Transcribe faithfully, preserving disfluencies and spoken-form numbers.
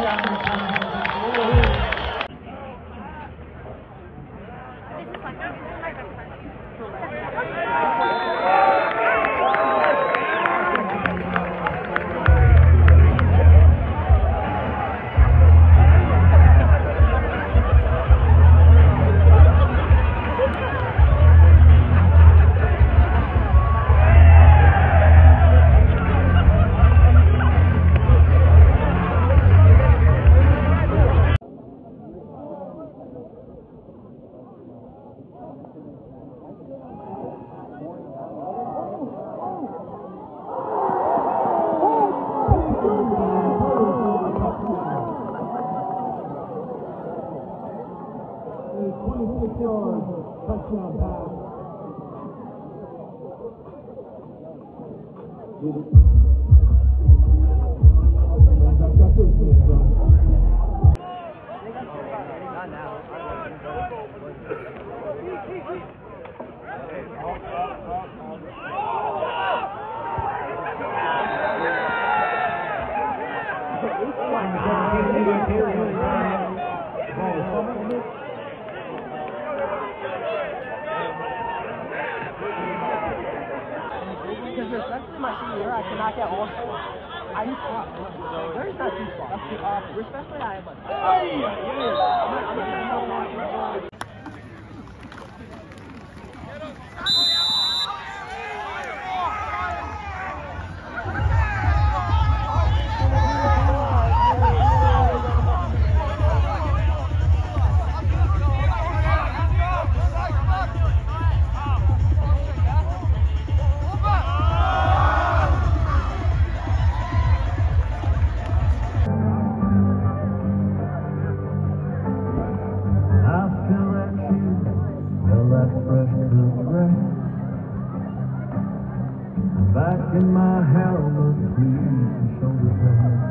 twenty-six yard touchdown pass. Not now. Because especially my senior year, I cannot get all four. I used to have there's not too far. That's too far. Especially I have like. Hey, I'm not back in my helmet, please, shoulder pad.